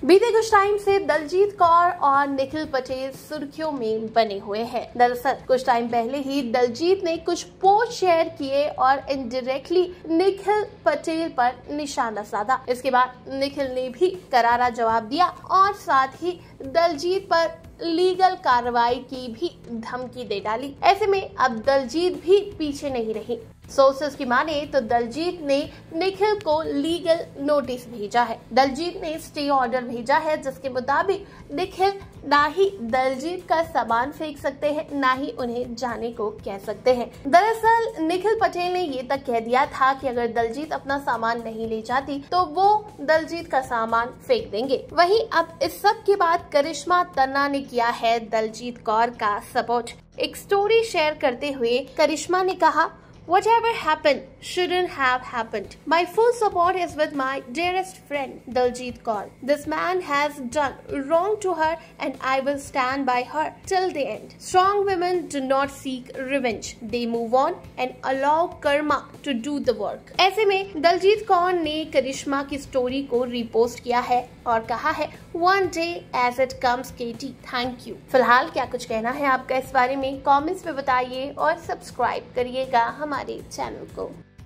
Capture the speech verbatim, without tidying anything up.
बीते कुछ टाइम से दलजीत कौर और निखिल पटेल सुर्खियों में बने हुए हैं। दरअसल कुछ टाइम पहले ही दलजीत ने कुछ पोस्ट शेयर किए और इनडायरेक्टली निखिल पटेल पर निशाना साधा। इसके बाद निखिल ने भी करारा जवाब दिया और साथ ही दलजीत पर लीगल कार्रवाई की भी धमकी दे डाली। ऐसे में अब दलजीत भी पीछे नहीं रही। सोर्सेस की माने तो दलजीत ने निखिल को लीगल नोटिस भेजा है। दलजीत ने स्टे ऑर्डर भेजा है जिसके मुताबिक निखिल ना ही दलजीत का सामान फेंक सकते हैं, ना ही उन्हें जाने को कह सकते हैं। दरअसल निखिल पटेल ने ये तक कह दिया था कि अगर दलजीत अपना सामान नहीं ले जाती तो वो दलजीत का सामान फेंक देंगे। वहीं अब इस सब के बाद करिश्मा तन्ना ने किया है दलजीत कौर का सपोर्ट। एक स्टोरी शेयर करते हुए करिश्मा ने कहा, Whatever happened shouldn't have happened. My full support is with my dearest friend Daljit Kaur. This man has done wrong to her and I will stand by her till the end. Strong women do not seek revenge. They move on and allow karma to do the work. ऐसे में दलजीत कौर ने करिश्मा की story को repost किया है और कहा है, One day as it comes Katie, thank you. फिलहाल क्या कुछ कहना है आपका इस बारे में कमेंट्स में बताइए और सब्सक्राइब करिएगा हमारे चैनल को।